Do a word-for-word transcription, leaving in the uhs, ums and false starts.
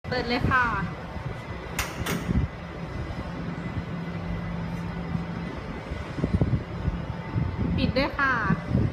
เปิดเลยค่ะปิดด้วยค่ะ